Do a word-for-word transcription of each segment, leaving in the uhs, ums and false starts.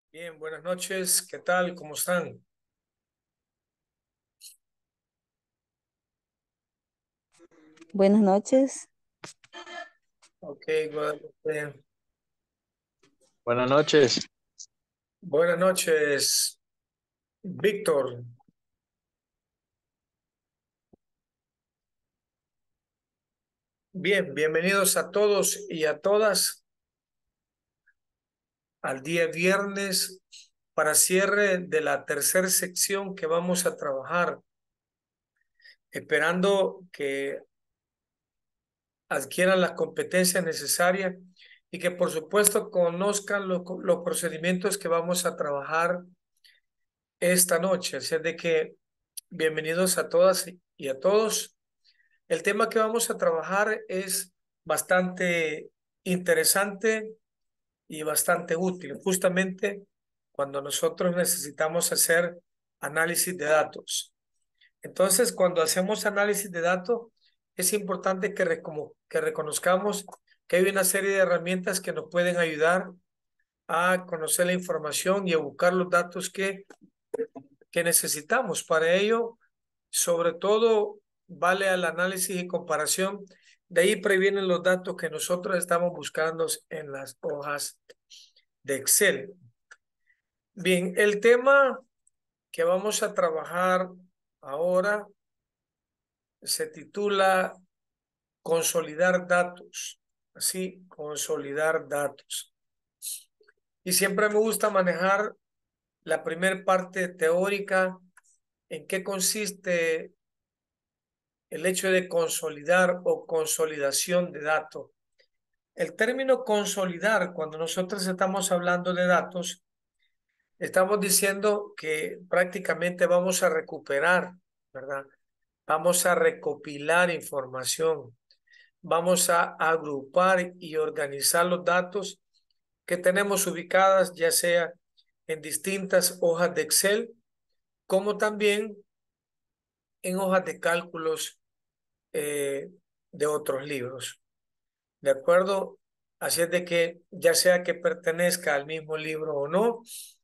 Bien, buenas noches. ¿Qué tal? ¿Cómo están? Buenas noches. Ok, Guadalupe. Buenas noches. Buenas noches, Víctor. Bien, bienvenidos a todos y a todas al día viernes para cierre de la tercera sección que vamos a trabajar, esperando que adquieran las competencias necesarias y que por supuesto conozcan lo- los procedimientos que vamos a trabajar esta noche. Así es de que bienvenidos a todas y a todos. El tema que vamos a trabajar es bastante interesante y bastante útil, justamente cuando nosotros necesitamos hacer análisis de datos. Entonces, cuando hacemos análisis de datos, es importante que, reco- que reconozcamos que hay una serie de herramientas que nos pueden ayudar a conocer la información y a buscar los datos que, que necesitamos. Para ello, sobre todo, vale al análisis y comparación. De ahí previenen los datos que nosotros estamos buscando en las hojas de Excel. Bien, el tema que vamos a trabajar ahora se titula consolidar datos. Así, consolidar datos. Y siempre me gusta manejar la primera parte teórica, en qué consiste el hecho de consolidar o consolidación de datos. El término consolidar, cuando nosotros estamos hablando de datos, estamos diciendo que prácticamente vamos a recuperar, ¿verdad? Vamos a recopilar información, vamos a agrupar y organizar los datos que tenemos ubicadas, ya sea en distintas hojas de Excel, como también en hojas de cálculos eh, de otros libros. ¿De acuerdo? Así es de que ya sea que pertenezca al mismo libro o no,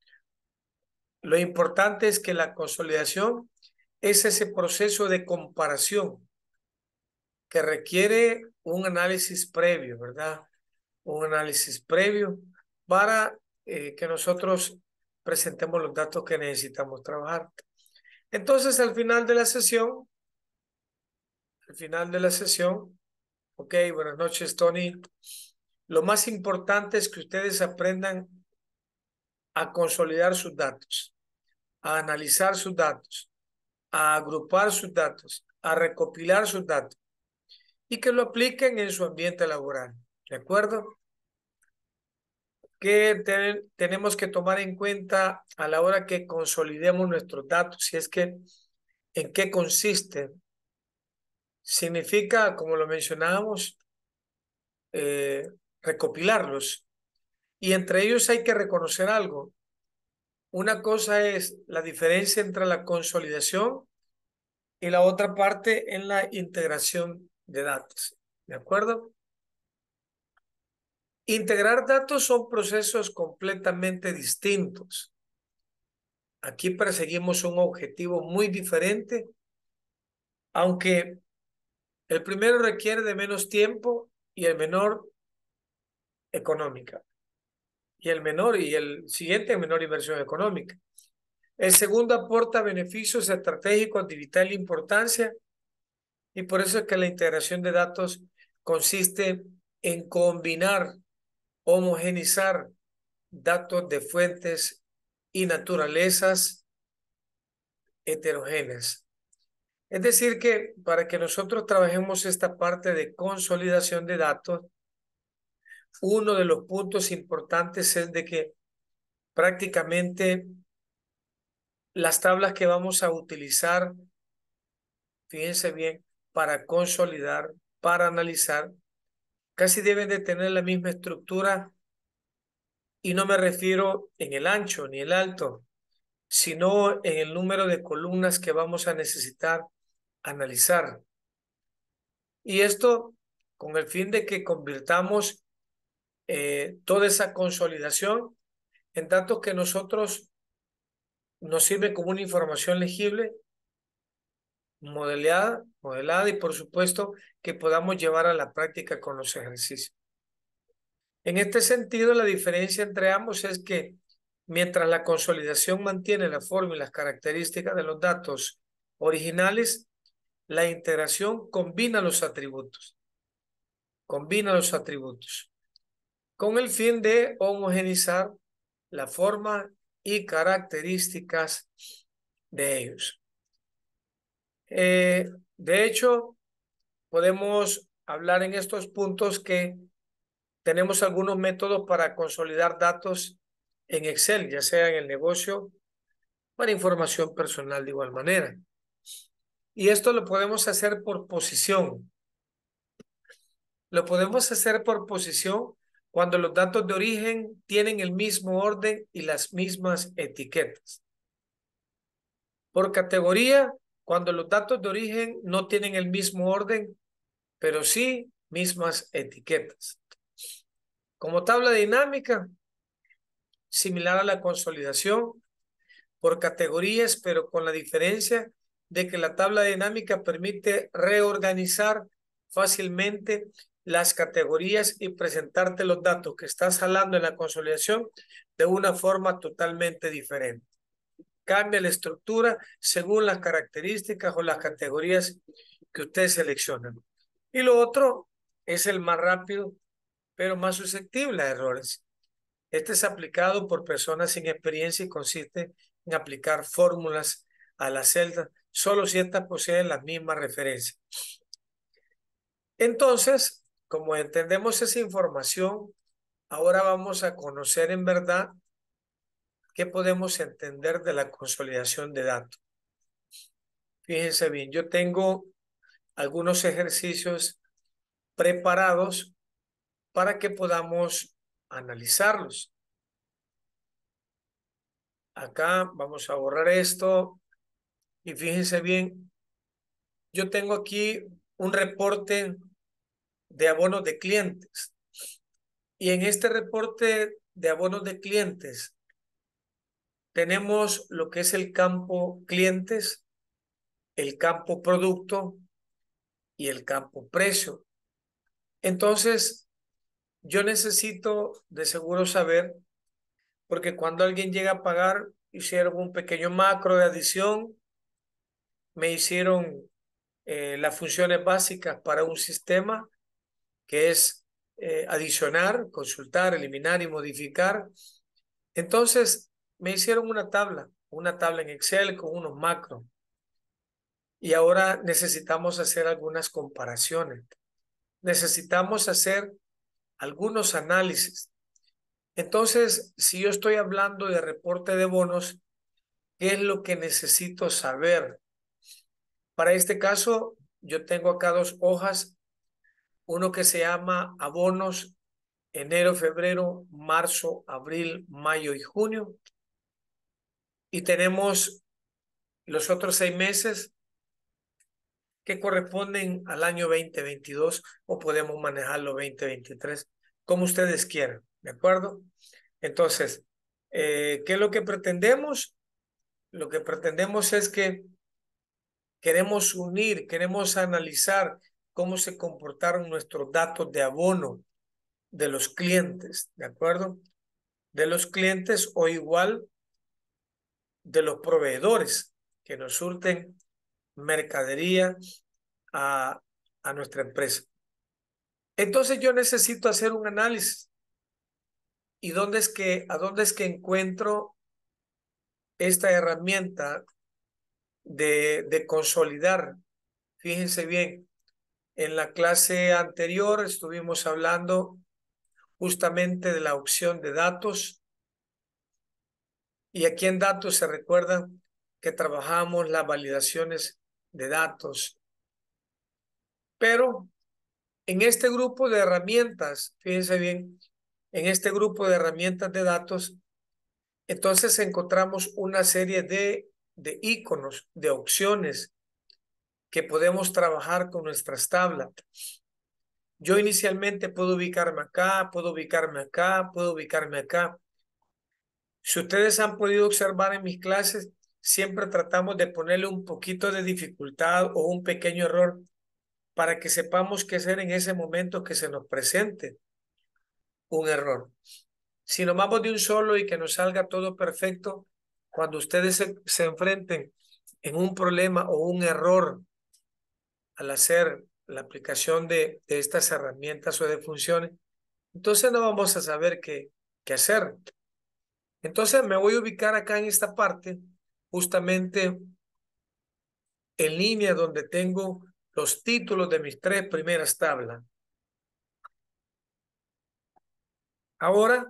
lo importante es que la consolidación es ese proceso de comparación que requiere un análisis previo, ¿verdad? Un análisis previo para eh, que nosotros presentemos los datos que necesitamos trabajar. Entonces, al final de la sesión, al final de la sesión, ok, buenas noches, Tony. Lo más importante es que ustedes aprendan a consolidar sus datos, a analizar sus datos, a agrupar sus datos, a recopilar sus datos y que lo apliquen en su ambiente laboral. ¿De acuerdo? ¿Qué te- tenemos que tomar en cuenta a la hora que consolidemos nuestros datos? Si es que, ¿en qué consiste? Significa, como lo mencionábamos, eh, recopilarlos. Y entre ellos hay que reconocer algo. Una cosa es la diferencia entre la consolidación y la otra parte en la integración de datos. ¿De acuerdo? Integrar datos son procesos completamente distintos. Aquí perseguimos un objetivo muy diferente, aunque el primero requiere de menos tiempo y el menor económica. Y el menor y el siguiente menor inversión económica. El segundo aporta beneficios estratégicos de vital importancia y por eso es que la integración de datos consiste en combinar, homogenizar datos de fuentes y naturalezas heterogéneas. Es decir, que para que nosotros trabajemos esta parte de consolidación de datos, uno de los puntos importantes es de que prácticamente las tablas que vamos a utilizar, fíjense bien, para consolidar, para analizar, casi deben de tener la misma estructura y no me refiero en el ancho ni el alto, sino en el número de columnas que vamos a necesitar analizar. Y esto con el fin de que convirtamos eh, toda esa consolidación en datos que nosotros nos sirve como una información legible, modelada, modelada y por supuesto que podamos llevar a la práctica con los ejercicios. En este sentido, la diferencia entre ambos es que mientras la consolidación mantiene la forma y las características de los datos originales, la integración combina los atributos, combina los atributos con el fin de homogeneizar la forma y características de ellos. Eh, de hecho, podemos hablar en estos puntos que tenemos algunos métodos para consolidar datos en Excel, ya sea en el negocio, para información personal de igual manera. Y esto lo podemos hacer por posición. Lo podemos hacer por posición cuando los datos de origen tienen el mismo orden y las mismas etiquetas. Por categoría, cuando los datos de origen no tienen el mismo orden, pero sí mismas etiquetas. Como tabla dinámica, similar a la consolidación, por categorías, pero con la diferencia de que la tabla dinámica permite reorganizar fácilmente las categorías y presentarte los datos que estás jalando en la consolidación de una forma totalmente diferente. Cambia la estructura según las características o las categorías que ustedes seleccionan. Y lo otro es el más rápido, pero más susceptible a errores. Este es aplicado por personas sin experiencia y consiste en aplicar fórmulas a las celdas solo si estas poseen las mismas referencias. Entonces, como entendemos esa información, ahora vamos a conocer en verdad qué podemos entender de la consolidación de datos. Fíjense bien, yo tengo algunos ejercicios preparados para que podamos analizarlos. Acá vamos a borrar esto y fíjense bien, yo tengo aquí un reporte de abonos de clientes y en este reporte de abonos de clientes tenemos lo que es el campo clientes, el campo producto y el campo precio. Entonces, yo necesito de seguro saber, porque cuando alguien llega a pagar, hicieron un pequeño macro de adición, me hicieron eh, las funciones básicas para un sistema que es eh, adicionar, consultar, eliminar y modificar. Entonces, me hicieron una tabla, una tabla en Excel con unos macros. Y ahora necesitamos hacer algunas comparaciones. Necesitamos hacer algunos análisis. Entonces, si yo estoy hablando de reporte de bonos, ¿qué es lo que necesito saber? Para este caso, yo tengo acá dos hojas, uno que se llama abonos enero, febrero, marzo, abril, mayo y junio. Y tenemos los otros seis meses que corresponden al año veinte veintidós o podemos manejarlo veinte veintitrés, como ustedes quieran, ¿de acuerdo? Entonces, eh, ¿qué es lo que pretendemos? Lo que pretendemos es que queremos unir, queremos analizar cómo se comportaron nuestros datos de abono de los clientes, ¿de acuerdo? De los clientes o igual de los proveedores que nos surten mercadería a, a nuestra empresa. Entonces yo necesito hacer un análisis. ¿Y dónde es que, a dónde es que encuentro esta herramienta de, de consolidar? Fíjense bien, en la clase anterior estuvimos hablando justamente de la opción de datos. Y aquí en datos se recuerdan que trabajamos las validaciones de datos. Pero en este grupo de herramientas, fíjense bien, en este grupo de herramientas de datos, entonces encontramos una serie de, de iconos, de opciones que podemos trabajar con nuestras tablas. Yo inicialmente puedo ubicarme acá, puedo ubicarme acá, puedo ubicarme acá. Si ustedes han podido observar en mis clases, siempre tratamos de ponerle un poquito de dificultad o un pequeño error para que sepamos qué hacer en ese momento que se nos presente un error. Si nos vamos de un solo y que nos salga todo perfecto, cuando ustedes se, se enfrenten en un problema o un error al hacer la aplicación de, de estas herramientas o de funciones, entonces no vamos a saber qué, qué hacer. Entonces me voy a ubicar acá en esta parte, justamente en línea donde tengo los títulos de mis tres primeras tablas. Ahora,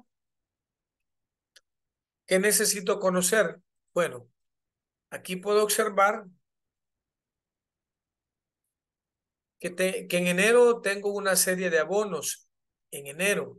¿qué necesito conocer? Bueno, aquí puedo observar que, te, que en enero tengo una serie de abonos. En enero,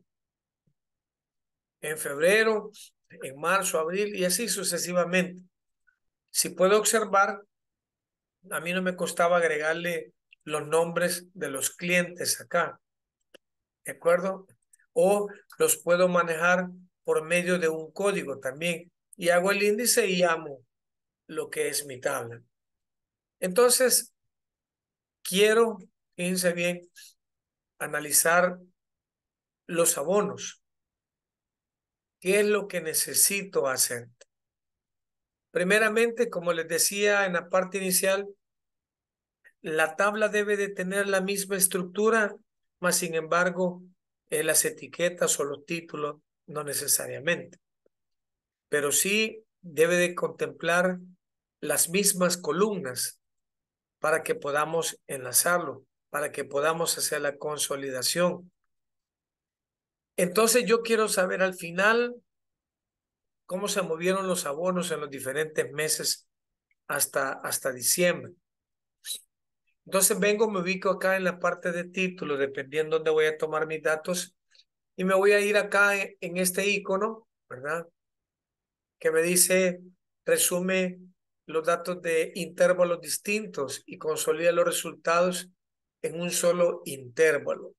en febrero, en marzo, abril y así sucesivamente. Si puedo observar, a mí no me costaba agregarle los nombres de los clientes acá, ¿de acuerdo? O los puedo manejar por medio de un código también. Y hago el índice y llamo lo que es mi tabla. Entonces, quiero, fíjense bien, analizar los abonos. ¿Qué es lo que necesito hacer? Primeramente, como les decía en la parte inicial, la tabla debe de tener la misma estructura, mas sin embargo, eh, las etiquetas o los títulos no necesariamente. Pero sí debe de contemplar las mismas columnas para que podamos enlazarlo, para que podamos hacer la consolidación. Entonces yo quiero saber al final cómo se movieron los abonos en los diferentes meses hasta, hasta diciembre. Entonces vengo, me ubico acá en la parte de título, dependiendo dónde voy a tomar mis datos, y me voy a ir acá en, en este icono, ¿verdad? Que me dice, resume los datos de intervalos distintos y consolida los resultados en un solo intervalo.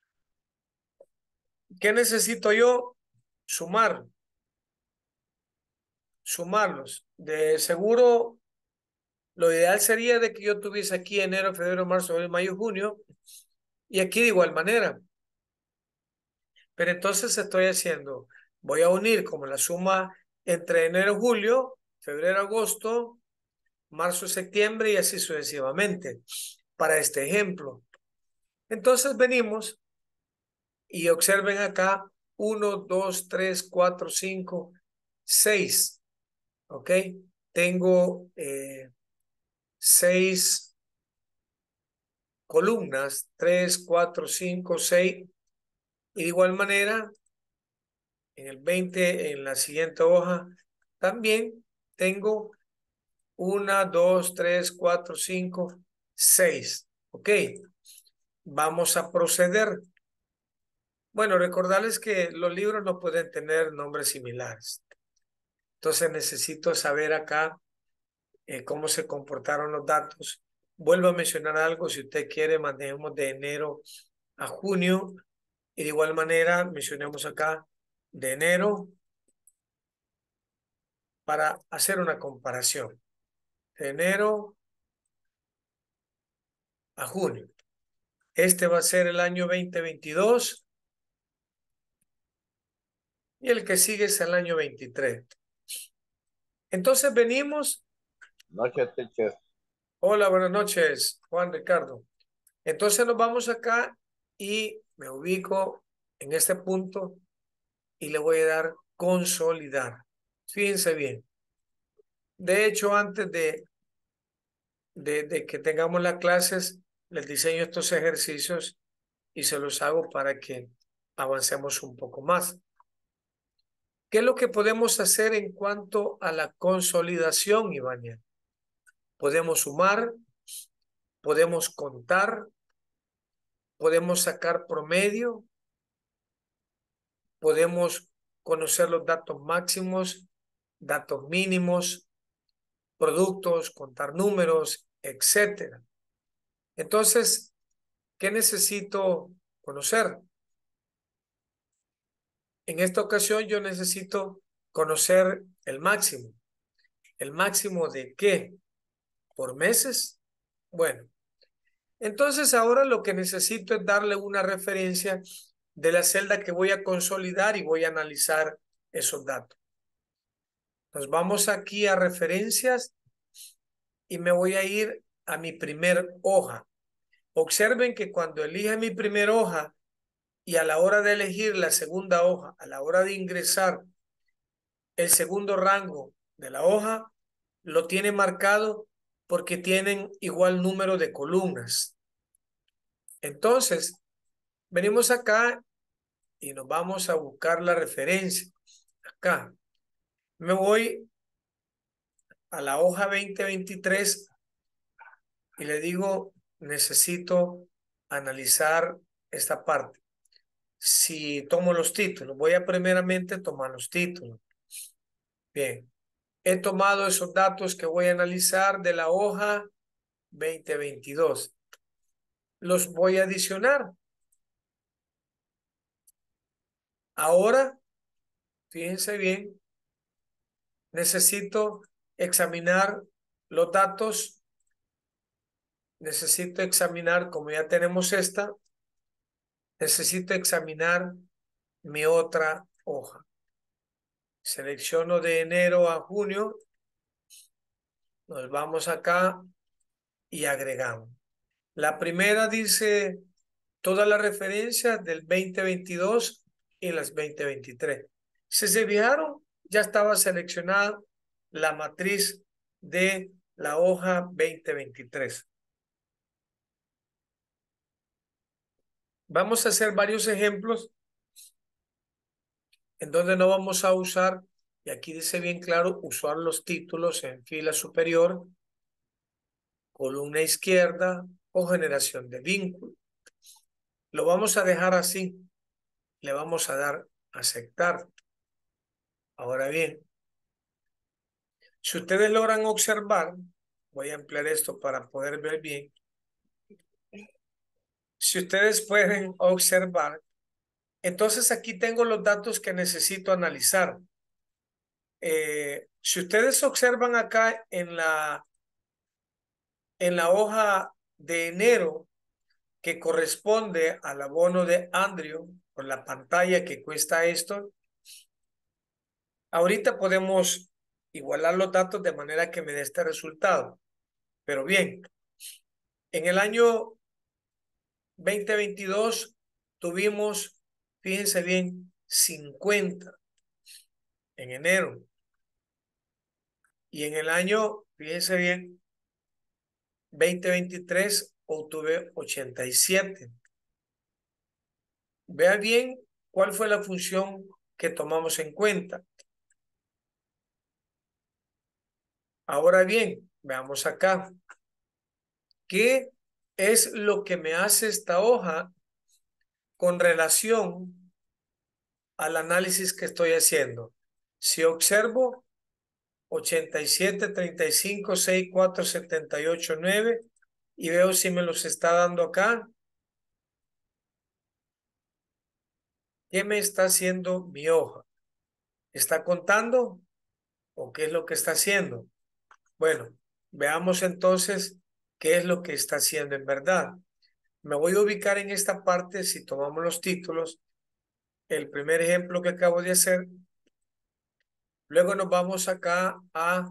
¿Qué necesito yo? Sumar. Sumarlos. De seguro, lo ideal sería de que yo tuviese aquí enero, febrero, marzo, abril, mayo, junio, y aquí de igual manera. Pero entonces estoy haciendo, voy a unir como la suma entre enero, julio, febrero, agosto, marzo, septiembre y así sucesivamente para este ejemplo. Entonces venimos y observen acá uno, dos, tres, cuatro, cinco, seis. ¿Ok? Tengo eh, seis columnas, tres, cuatro, cinco, seis. Y de igual manera, en el veinte, en la siguiente hoja, también tengo una, dos, tres, cuatro, cinco, seis. ¿Ok? Vamos a proceder. Bueno, recordarles que los libros no pueden tener nombres similares. Entonces necesito saber acá eh, cómo se comportaron los datos. Vuelvo a mencionar algo, si usted quiere, manejemos de enero a junio y de igual manera mencionemos acá de enero para hacer una comparación. De enero a junio. Este va a ser el año veinte veintidós y el que sigue es el año veintitrés. Entonces venimos. Noches, teacher. Hola, buenas noches, Juan Ricardo. Entonces nos vamos acá y me ubico en este punto y le voy a dar consolidar. Fíjense bien. De hecho, antes de, de, de que tengamos las clases, les diseño estos ejercicios y se los hago para que avancemos un poco más. ¿Qué es lo que podemos hacer en cuanto a la consolidación, Ivania? Podemos sumar, podemos contar, podemos sacar promedio, podemos conocer los datos máximos, datos mínimos, productos, contar números, etcétera. Entonces, ¿qué necesito conocer? En esta ocasión yo necesito conocer el máximo. ¿El máximo de qué? ¿Por meses? Bueno, entonces ahora lo que necesito es darle una referencia de la celda que voy a consolidar y voy a analizar esos datos. Nos vamos aquí a referencias y me voy a ir a mi primer hoja. Observen que cuando elija mi primer hoja y a la hora de elegir la segunda hoja, a la hora de ingresar el segundo rango de la hoja, lo tiene marcado porque tienen igual número de columnas. Entonces, venimos acá y nos vamos a buscar la referencia. Acá me voy a la hoja veinte veintitrés y le digo, necesito analizar esta parte. Si tomo los títulos, voy a primeramente tomar los títulos. Bien, he tomado esos datos que voy a analizar de la hoja veinte veintidós. Los voy a adicionar. Ahora, fíjense bien, necesito examinar los datos. Necesito examinar, como ya tenemos esta, necesito examinar mi otra hoja. Selecciono de enero a junio. Nos vamos acá y agregamos. La primera dice todas las referencias del veinte veintidós y las veinte veintitrés. Si se fijaron, ya estaba seleccionada la matriz de la hoja veinte veintitrés. Vamos a hacer varios ejemplos en donde no vamos a usar, y aquí dice bien claro, usar los títulos en fila superior, columna izquierda o generación de vínculo. Lo vamos a dejar así. Le vamos a dar a aceptar. Ahora bien, si ustedes logran observar, voy a emplear esto para poder ver bien. Si ustedes pueden observar, entonces aquí tengo los datos que necesito analizar. Eh, si ustedes observan acá en la, en la hoja de enero, que corresponde al abono de Andrew por la pantalla que cuesta esto, ahorita podemos igualar los datos de manera que me dé este resultado. Pero bien, en el año veinte veintidós tuvimos, fíjense bien, cincuenta en enero. Y en el año, fíjense bien, veinte veintitrés obtuve ochenta y siete. Vea bien cuál fue la función que tomamos en cuenta. Ahora bien, veamos acá. ¿Qué es lo que me hace esta hoja con relación al análisis que estoy haciendo? Si observo ochenta y siete, treinta y cinco, sesenta y cuatro, setenta y ocho, nueve y veo si me los está dando acá. ¿Qué me está haciendo mi hoja? ¿Está contando o qué es lo que está haciendo? Bueno, veamos entonces qué es lo que está haciendo en verdad. Me voy a ubicar en esta parte si tomamos los títulos. El primer ejemplo que acabo de hacer. Luego nos vamos acá a,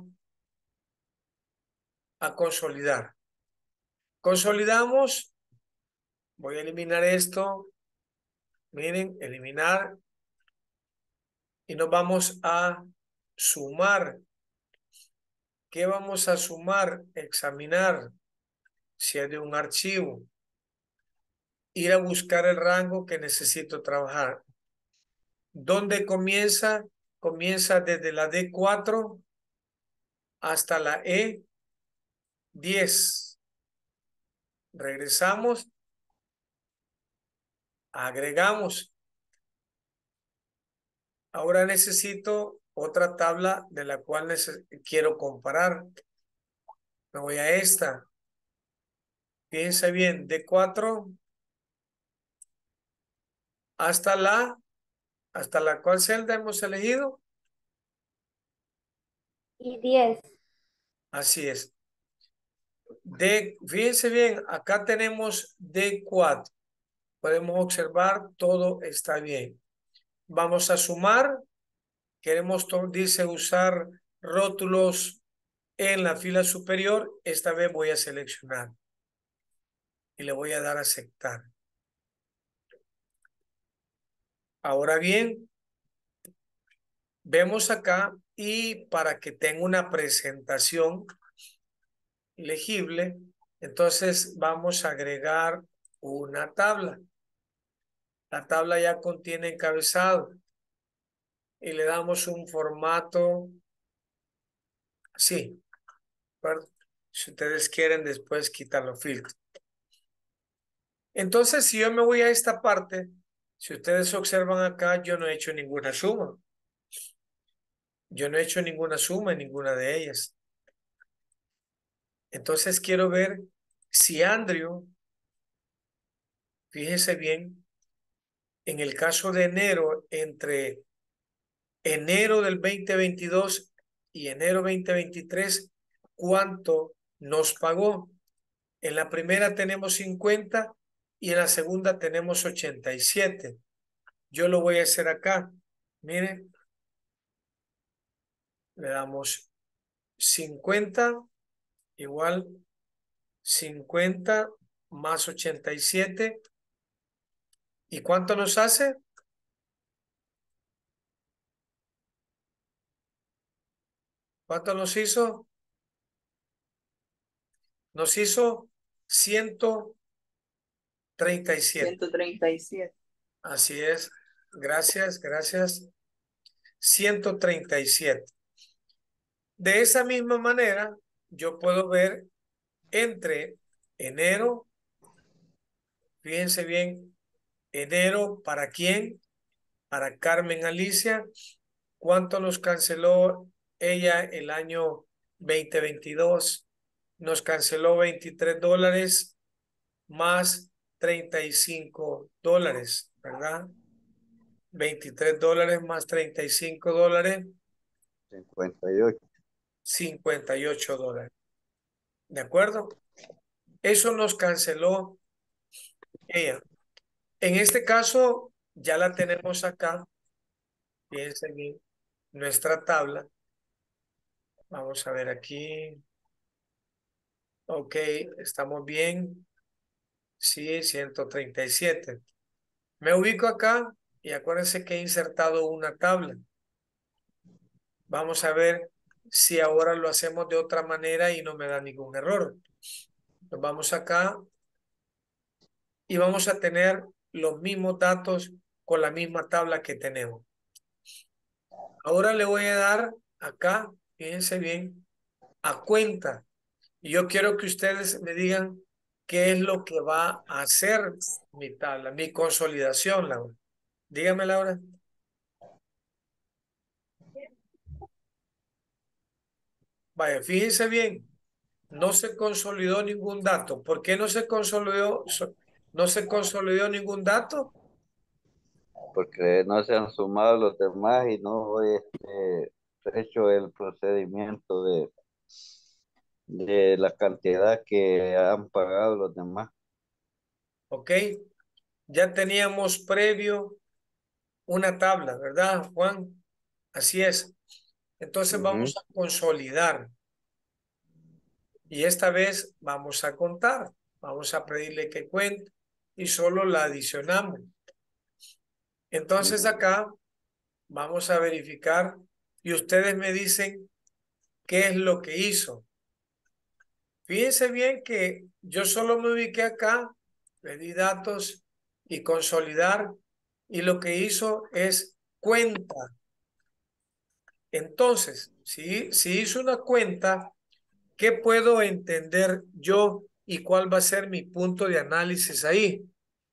a consolidar. Consolidamos. Voy a eliminar esto. Miren, eliminar. Y nos vamos a sumar. ¿Qué vamos a sumar? Examinar si es de un archivo. Ir a buscar el rango que necesito trabajar. ¿Dónde comienza? Comienza desde la D cuatro hasta la E diez. Regresamos. Agregamos. Ahora necesito otra tabla de la cual quiero comparar. Me voy a esta. Fíjense bien, D cuatro hasta la, hasta la cual celda hemos elegido. y diez. Así es. D, fíjense bien, acá tenemos D cuatro. Podemos observar, todo está bien. Vamos a sumar. Queremos, dice, usar rótulos en la fila superior. Esta vez voy a seleccionar y le voy a dar a aceptar. Ahora bien, vemos acá y para que tenga una presentación legible, entonces vamos a agregar una tabla. La tabla ya contiene encabezado y le damos un formato así. ¿Verdad? Si ustedes quieren, después quitan los filtros. Entonces, si yo me voy a esta parte, si ustedes observan acá, yo no he hecho ninguna suma. Yo no he hecho ninguna suma en ninguna de ellas. Entonces, quiero ver si Andrew, fíjese bien, en el caso de enero, entre enero del veinte veintidós y enero veinte veintitrés, ¿cuánto nos pagó? En la primera tenemos cincuenta y en la segunda tenemos ochenta y siete. Yo lo voy a hacer acá. Miren, le damos cincuenta igual cincuenta más ochenta y siete. ¿Y cuánto nos hace? ¿Cuánto nos hizo? Nos hizo ciento treinta y siete. ciento treinta y siete. Así es. Gracias, gracias. ciento treinta y siete. De esa misma manera, yo puedo ver entre enero, fíjense bien, enero, ¿para quién? Para Carmen Alicia. ¿Cuánto nos canceló ella el año veinte veintidós? Nos canceló veintitrés dólares más treinta y cinco dólares, ¿verdad? veintitrés dólares más treinta y cinco dólares. cincuenta y ocho. cincuenta y ocho dólares. ¿De acuerdo? Eso nos canceló ella. En este caso, ya la tenemos acá. Fíjense bien, nuestra tabla. Vamos a ver aquí. Ok, estamos bien. Sí, ciento treinta y siete. Me ubico acá y acuérdense que he insertado una tabla. Vamos a ver si ahora lo hacemos de otra manera y no me da ningún error. Nos vamos acá y vamos a tener los mismos datos con la misma tabla que tenemos. Ahora le voy a dar acá, fíjense bien, a cuenta. Y yo quiero que ustedes me digan qué es lo que va a hacer mi tabla, mi consolidación, Laura. Dígame, Laura. Vaya, fíjense bien, no se consolidó ningún dato. ¿Por qué no se consolidó, no se consolidó ningún dato? Porque no se han sumado los demás y no este, hecho el procedimiento de, de la cantidad que han pagado los demás. Ok, ya teníamos previo una tabla, ¿verdad, Juan? Así es. Entonces Ujú. vamos a consolidar y esta vez vamos a contar. Vamos a pedirle que cuente y solo la adicionamos. Entonces acá vamos a verificar y ustedes me dicen qué es lo que hizo. Fíjense bien que yo solo me ubiqué acá, le di datos y consolidar y lo que hizo es cuenta. Entonces, si, si hizo una cuenta, ¿qué puedo entender yo y cuál va a ser mi punto de análisis ahí?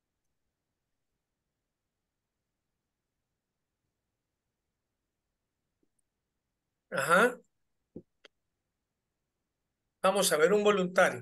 Ajá. Vamos a ver un voluntario.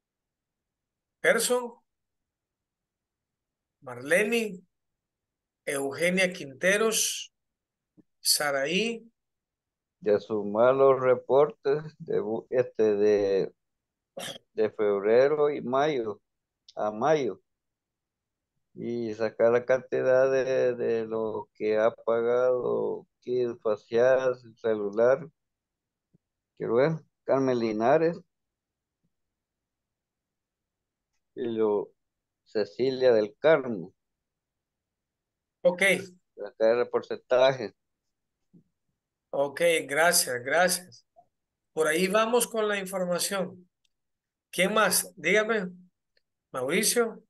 Gerson, Marlene, Eugenia Quinteros, Saraí. De sumar los reportes de, bu- este, de, de febrero y mayo a mayo y sacar la cantidad de, de lo que ha pagado kit facial, celular. Quiero ver, Carmen Linares y lo, Cecilia del Carmen. Ok, Sacar el porcentaje. ok, gracias, gracias. Por ahí vamos con la información. ¿Quién más? Dígame, Mauricio,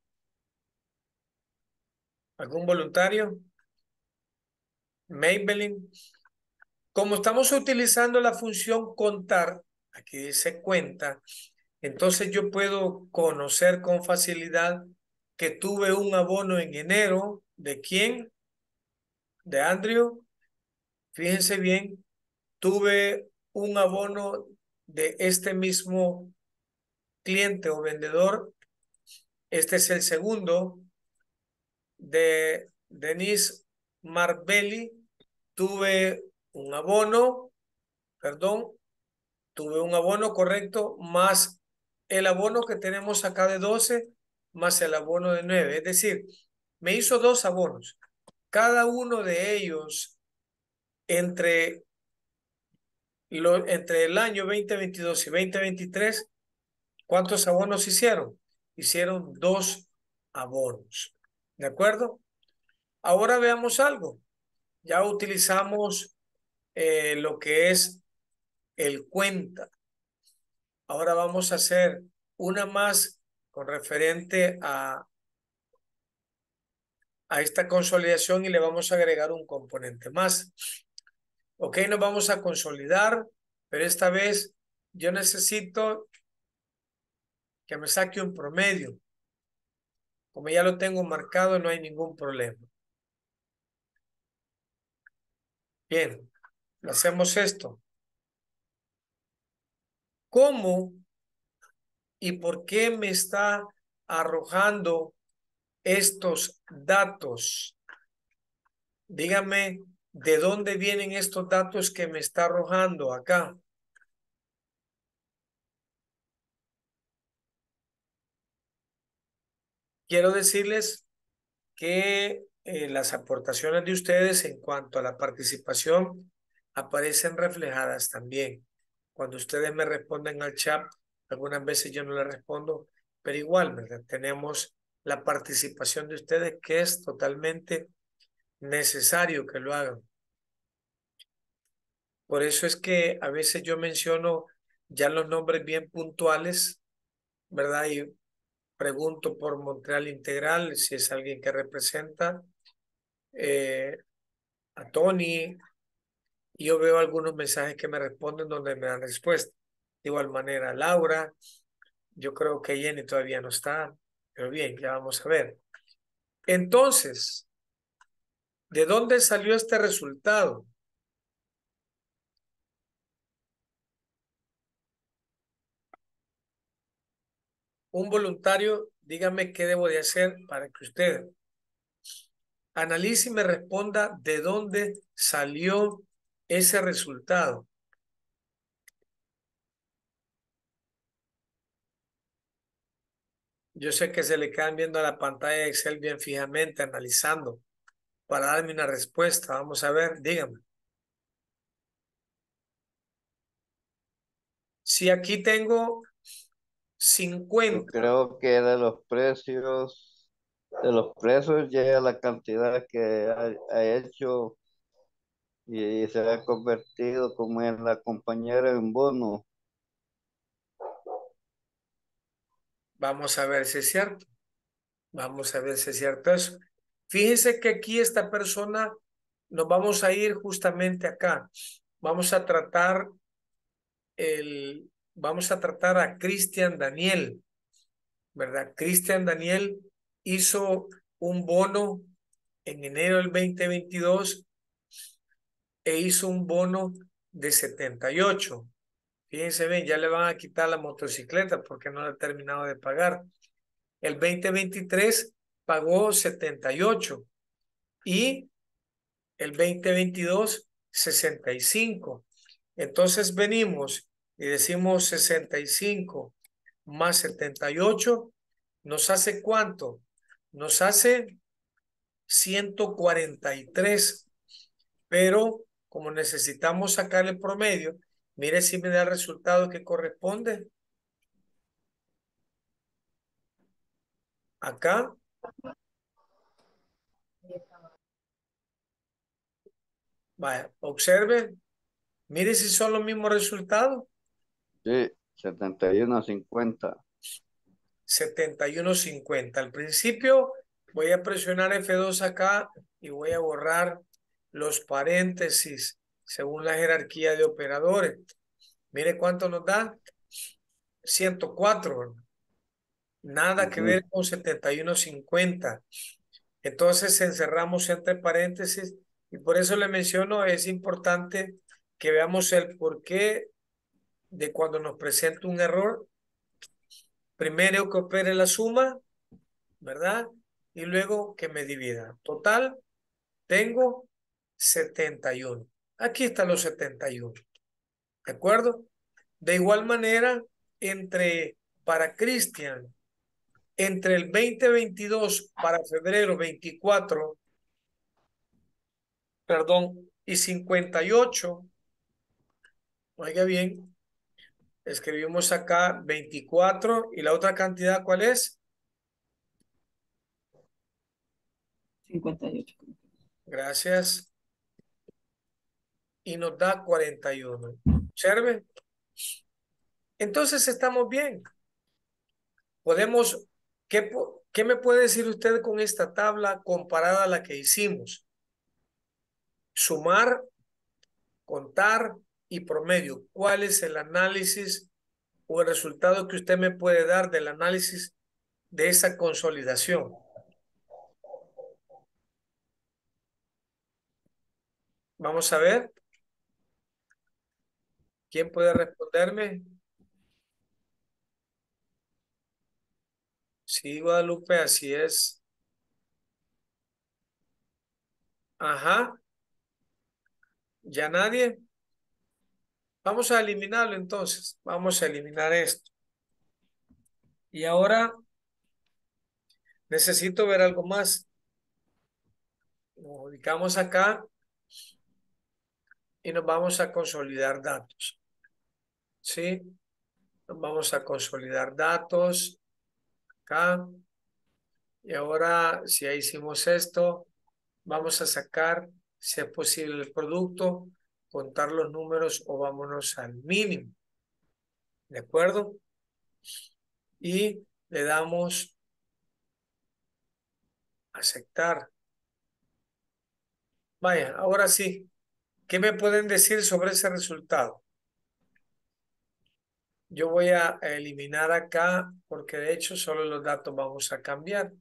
¿algún voluntario? Maybelline. Como estamos utilizando la función contar, aquí dice cuenta, entonces yo puedo conocer con facilidad que tuve un abono en enero. ¿De quién? De Andrew. Fíjense bien, tuve un abono de este mismo cliente o vendedor. Este es el segundo de Denise Marbelli. Tuve un abono, perdón, tuve un abono correcto más el abono que tenemos acá de doce más el abono de nueve. Es decir, me hizo dos abonos. Cada uno de ellos entre, lo, entre el año veinte veintidós y veinte veintitrés, ¿cuántos abonos hicieron? Hicieron dos abonos. ¿De acuerdo? Ahora veamos algo. Ya utilizamos eh, lo que es el cuenta. Ahora vamos a hacer una más con referente a, a esta consolidación y le vamos a agregar un componente más. Ok, nos vamos a consolidar, pero esta vez yo necesito que me saque un promedio. Como ya lo tengo marcado, no hay ningún problema. Bien, hacemos esto. ¿Cómo y por qué me está arrojando estos datos? Dígame de dónde vienen estos datos que me está arrojando acá. Quiero decirles que eh, las aportaciones de ustedes en cuanto a la participación aparecen reflejadas también. Cuando ustedes me responden al chat, algunas veces yo no les respondo, pero igual, ¿verdad? Tenemos la participación de ustedes que es totalmente necesario que lo hagan. Por eso es que a veces yo menciono ya los nombres bien puntuales, ¿verdad? Y pregunto por Montreal Integral, si es alguien que representa eh, a Tony, y yo veo algunos mensajes que me responden donde me dan respuesta. De igual manera, Laura, yo creo que Jenny todavía no está, pero bien, ya vamos a ver. Entonces, ¿de dónde salió este resultado? Un voluntario, dígame qué debo de hacer para que usted analice y me responda de dónde salió ese resultado. Yo sé que se le quedan viendo a la pantalla de Excel bien fijamente, analizando para darme una respuesta. Vamos a ver, dígame. Si aquí tengo Yo cincuenta, creo que de los precios, de los precios llega la cantidad que ha, ha hecho y se ha convertido como en la compañera en bono. vamos a ver si es cierto. Vamos a ver si es cierto eso. Fíjense que aquí esta persona, nos vamos a ir justamente acá. Vamos a tratar el, vamos a tratar a Cristian Daniel, ¿verdad? Cristian Daniel hizo un bono en enero del veinte veintidós e hizo un bono de setenta y ocho. Fíjense bien, ya le van a quitar la motocicleta porque no la ha terminado de pagar. El veinte veintitrés pagó setenta y ocho. y el veinte veintidós, sesenta y cinco. Entonces venimos y decimos sesenta y cinco más setenta y ocho, ¿nos hace cuánto? Nos hace ciento cuarenta y tres, pero como necesitamos sacar el promedio, mire si me da el resultado que corresponde. Acá. Vaya, observe, mire si son los mismos resultados. Sí, setenta y uno cincuenta. setenta y uno cincuenta. Al principio voy a presionar F dos acá y voy a borrar los paréntesis según la jerarquía de operadores. Mire cuánto nos da. ciento cuatro. Nada que Ujú. ver con setenta y uno cincuenta. Entonces encerramos entre paréntesis y por eso le menciono, es importante que veamos el porqué de cuando nos presenta un error. Primero que opere la suma, ¿verdad? Y luego que me divida. Total, tengo setenta y uno. Aquí están los setenta y uno. ¿De acuerdo? De igual manera, entre, para Cristian, entre el veinte veintidós para febrero veinticuatro, perdón, y cincuenta y ocho, oiga bien, escribimos acá veinticuatro y la otra cantidad, ¿cuál es? cincuenta y ocho. Gracias. Y nos da cuarenta y uno. Observe. Entonces estamos bien. Podemos, ¿qué, po- qué me puede decir usted con esta tabla comparada a la que hicimos? Sumar, contar y promedio. ¿Cuál es el análisis o el resultado que usted me puede dar del análisis de esa consolidación? Vamos a ver. ¿Quién puede responderme? Sí, Guadalupe, así es. Ajá. ¿Ya nadie? Vamos a eliminarlo entonces. Vamos a eliminar esto. Y ahora necesito ver algo más. Nos ubicamos acá y nos vamos a consolidar datos. ¿Sí? Nos vamos a consolidar datos acá. Y ahora, si ya hicimos esto, vamos a sacar, si es posible, el producto, contar los números o vámonos al mínimo. ¿De acuerdo? Y le damos aceptar. Vaya, ahora sí. ¿Qué me pueden decir sobre ese resultado? Yo voy a eliminar acá porque de hecho solo los datos vamos a cambiar.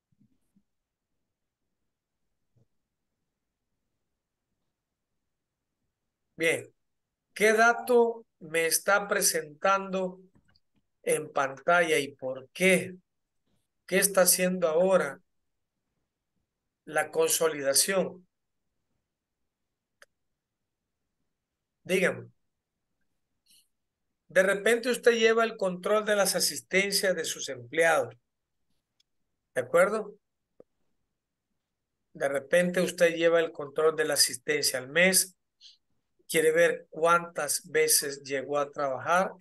Bien, ¿qué dato me está presentando en pantalla y por qué? ¿Qué está haciendo ahora la consolidación? Dígame. De repente usted lleva el control de las asistencias de sus empleados. ¿De acuerdo? De repente usted lleva el control de la asistencia al mes. Quiere ver cuántas veces llegó a trabajar,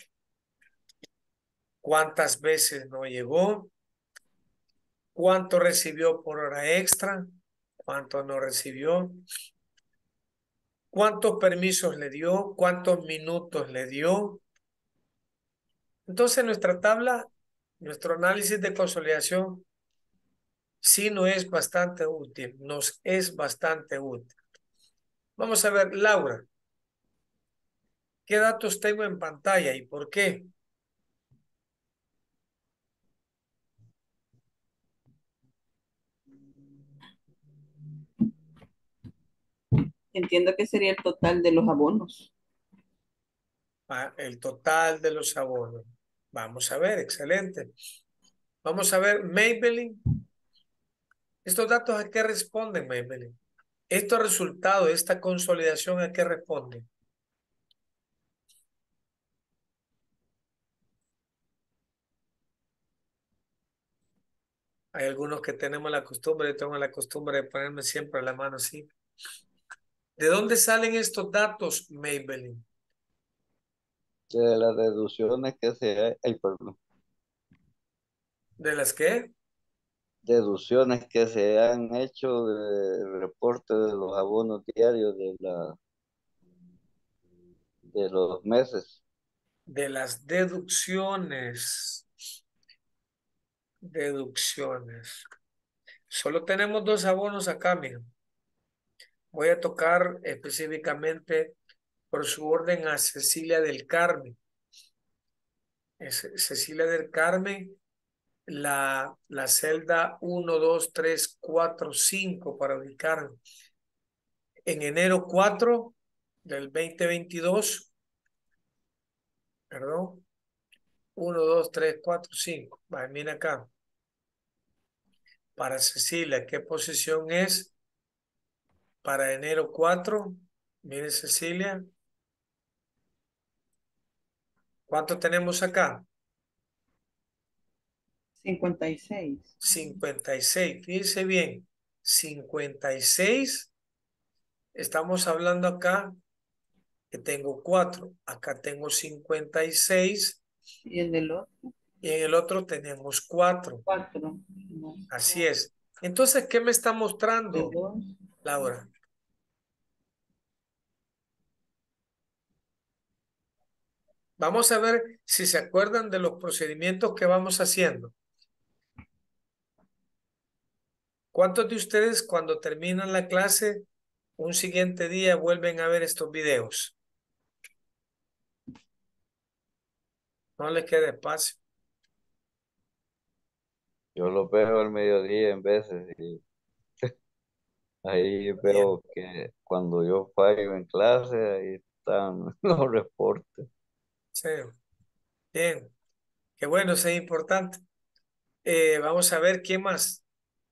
cuántas veces no llegó, cuánto recibió por hora extra, cuánto no recibió, cuántos permisos le dio, cuántos minutos le dio. Entonces nuestra tabla, nuestro análisis de consolidación, sí no es bastante útil, nos es bastante útil. Vamos a ver, Laura, ¿qué datos tengo en pantalla y por qué? Entiendo que sería el total de los abonos. Ah, el total de los abonos. Vamos a ver, excelente. Vamos a ver, Maybelline. ¿Estos datos a qué responden, Maybelline? ¿Estos resultados, esta consolidación a qué responden? Hay algunos que tenemos la costumbre, yo tengo la costumbre de ponerme siempre la mano así. ¿De dónde salen estos datos, Maybelline? De las deducciones que se, ay, perdón, ¿De las qué? deducciones que se han hecho del reporte de los abonos diarios de la, de los meses. De las deducciones. Deducciones. Solo tenemos dos abonos acá, miren. Voy a tocar específicamente por su orden a Cecilia del Carmen. Es Cecilia del Carmen, la, la celda uno, dos, tres, cuatro, cinco para ubicar. En enero cuatro del veinte veintidós, perdón, uno, dos, tres, cuatro, cinco. Va, mira acá. Para Cecilia, ¿qué posición es? Para enero cuatro, mire Cecilia, ¿cuánto tenemos acá? cincuenta y seis. cincuenta y seis. Fíjense bien, cincuenta y seis. Estamos hablando acá que tengo cuatro. Acá tengo cincuenta y seis Y en el otro, y en el otro tenemos cuatro. cuatro. Así es. Entonces, ¿qué me está De mostrando, dos. Laura? Vamos a ver si se acuerdan de los procedimientos que vamos haciendo. ¿Cuántos de ustedes cuando terminan la clase, un siguiente día vuelven a ver estos videos? No les quede espacio. Yo lo veo al mediodía en veces y ahí Bien, veo que cuando yo fallo en clase, ahí están los reportes. sí, bien. Qué bueno, eso es importante. Eh, vamos a ver quién más.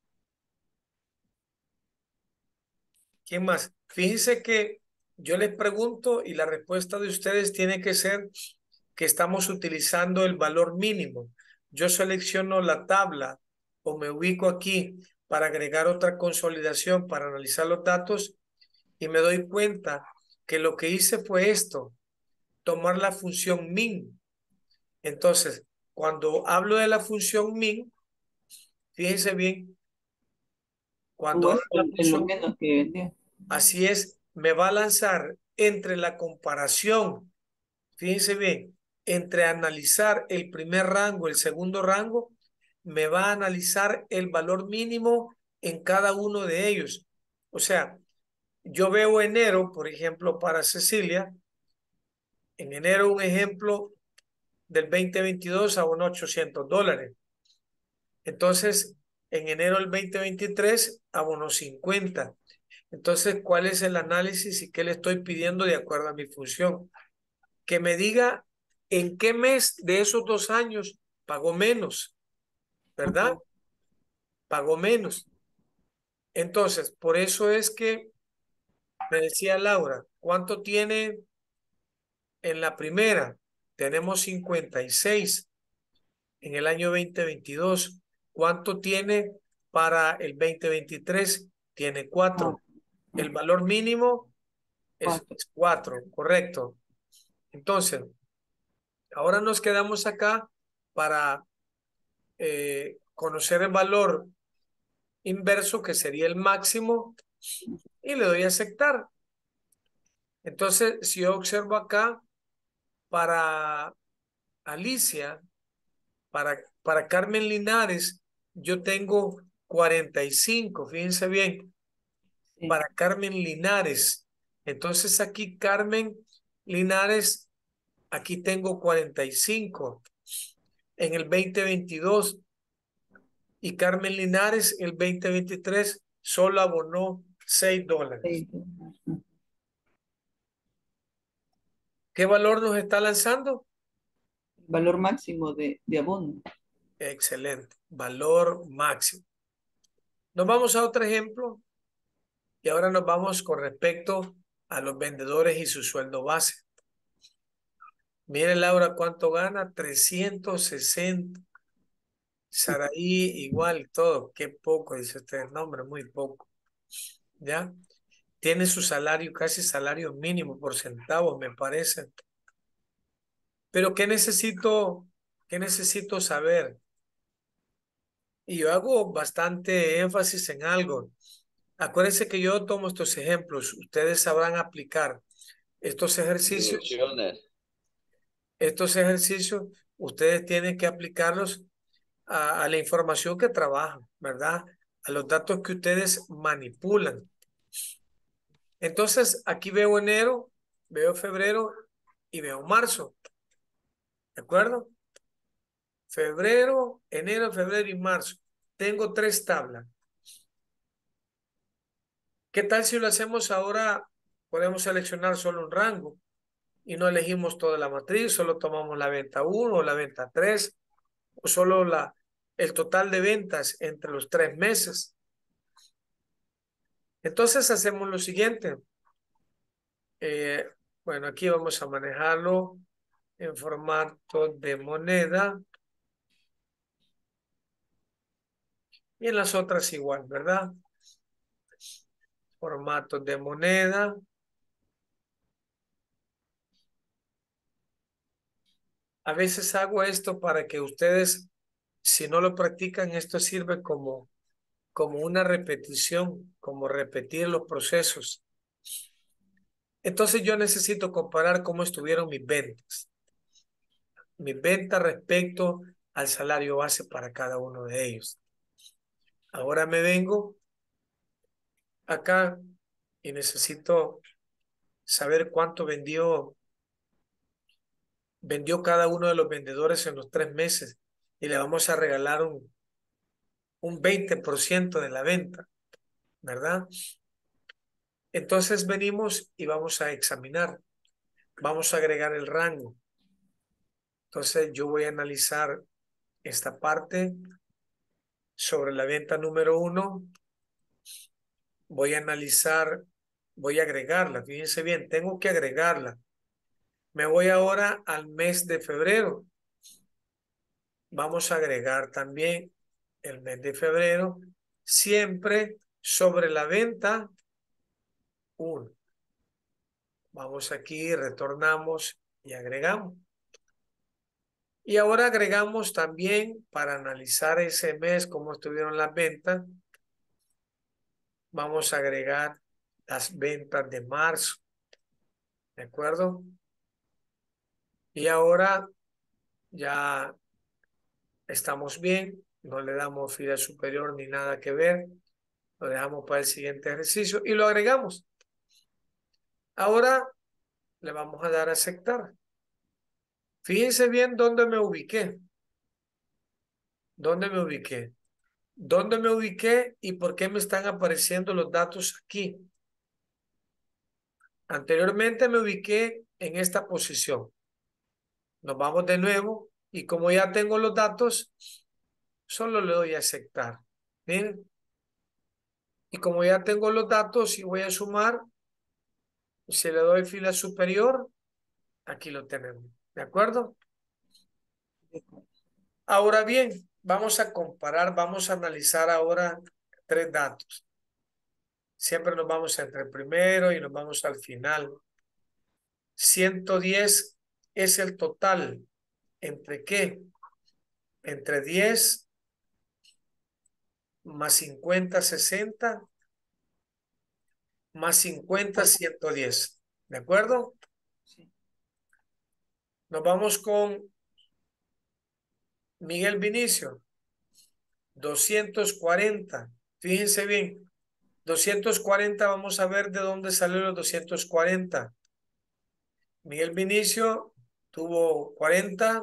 ¿Quién más? Fíjense que yo les pregunto y la respuesta de ustedes tiene que ser que estamos utilizando el valor mínimo. Yo selecciono la tabla o me ubico aquí para agregar otra consolidación para analizar los datos y me doy cuenta que lo que hice fue esto, tomar la función min. Entonces, cuando hablo de la función min, fíjense bien, cuando Tuvo hablo esto de la en lo función min, menos que vendió. así es, me va a lanzar entre la comparación, fíjense bien, entre analizar el primer rango, el segundo rango, me va a analizar el valor mínimo en cada uno de ellos. O sea, yo veo enero, por ejemplo, para Cecilia, en enero un ejemplo del veinte veintidós a unos ochocientos dólares. Entonces, en enero del veinte veintitrés a unos cincuenta. Entonces, ¿cuál es el análisis y qué le estoy pidiendo de acuerdo a mi función? Que me diga en qué mes de esos dos años pagó menos, ¿verdad? Ajá. Pagó menos. Entonces, por eso es que me decía Laura, ¿cuánto tiene en la primera? Tenemos cincuenta y seis en el año veinte veintidós. ¿Cuánto tiene para el veinte veintitrés? Tiene cuatro. Cuatro. El valor mínimo es Cuatro. cuatro, correcto. Entonces, ahora nos quedamos acá para eh, conocer el valor inverso, que sería el máximo, y le doy a aceptar. Entonces, si yo observo acá, para Alicia, para, para Carmen Linares, yo tengo cuarenta y cinco, fíjense bien, Sí. para Carmen Linares. Entonces aquí Carmen Linares, aquí tengo cuarenta y cinco en el veinte veintidós y Carmen Linares el veinte veintitrés solo abonó seis dólares. Sí. Ajá. ¿Qué valor nos está lanzando? Valor máximo de, de abono. Excelente, valor máximo. Nos vamos a otro ejemplo y ahora nos vamos con respecto a los vendedores y su sueldo base. Mire, Laura, ¿cuánto gana? trescientos sesenta. Saraí, igual, todo. Qué poco, dice usted. No, hombre, muy poco. ¿Ya? Tiene su salario, casi salario mínimo por centavos, me parece. Pero ¿qué necesito, qué necesito saber? Y yo hago bastante énfasis en algo. Acuérdense que yo tomo estos ejemplos. Ustedes sabrán aplicar estos ejercicios. Deducciones. Estos ejercicios, ustedes tienen que aplicarlos a, a la información que trabajan, ¿verdad? A los datos que ustedes manipulan. Entonces, aquí veo enero, veo febrero y veo marzo. ¿De acuerdo? Febrero, enero, febrero y marzo. Tengo tres tablas. ¿Qué tal si lo hacemos ahora? Podemos seleccionar solo un rango y no elegimos toda la matriz, solo tomamos la venta uno o la venta tres o solo la, el total de ventas entre los tres meses. Entonces hacemos lo siguiente. Eh, bueno, aquí vamos a manejarlo en formato de moneda y en las otras igual, ¿verdad? Formato de moneda. A veces hago esto para que ustedes, si no lo practican, esto sirve como, como una repetición, como repetir los procesos. Entonces yo necesito comparar cómo estuvieron mis ventas. Mis ventas respecto al salario base para cada uno de ellos. Ahora me vengo acá y necesito saber cuánto vendió, vendió cada uno de los vendedores en los tres meses y le vamos a regalar un, un veinte por ciento de la venta, ¿verdad? Entonces venimos y vamos a examinar, vamos a agregar el rango. Entonces yo voy a analizar esta parte sobre la venta número uno. Voy a analizar, voy a agregarla. Fíjense bien, tengo que agregarla. Me voy ahora al mes de febrero. Vamos a agregar también el mes de febrero, siempre sobre la venta uno. Vamos aquí, retornamos y agregamos. Y ahora agregamos también para analizar ese mes, cómo estuvieron las ventas. Vamos a agregar las ventas de marzo. ¿De acuerdo? Y ahora ya estamos bien. No le damos fila superior ni nada que ver. Lo dejamos para el siguiente ejercicio y lo agregamos. Ahora le vamos a dar a aceptar. Fíjense bien dónde me ubiqué. ¿Dónde me ubiqué? ¿Dónde me ubiqué y por qué me están apareciendo los datos aquí? Anteriormente me ubiqué en esta posición. Nos vamos de nuevo y como ya tengo los datos, solo le doy a aceptar. Miren. Y como ya tengo los datos y voy a sumar, si le doy fila superior, aquí lo tenemos. ¿De acuerdo? Ahora bien, vamos a comparar, vamos a analizar ahora tres datos. Siempre nos vamos entre el primero y nos vamos al final. ciento diez es el total. ¿Entre qué? Entre diez más cincuenta, sesenta, más cincuenta, ciento diez. ¿De acuerdo? Sí. Nos vamos con Miguel Vinicio. doscientos cuarenta. Fíjense bien. doscientos cuarenta, vamos a ver de dónde salió los doscientos cuarenta. Miguel Vinicio tuvo cuarenta.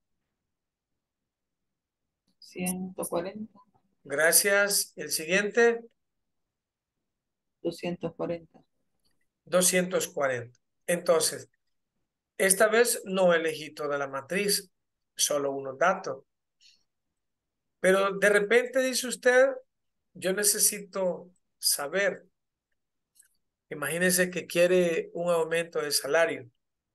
ciento cuarenta. Gracias. El siguiente, doscientos cuarenta. doscientos cuarenta. Entonces, esta vez no elegí toda la matriz, solo unos datos. Pero de repente dice usted, yo necesito saber, imagínense que quiere un aumento de salario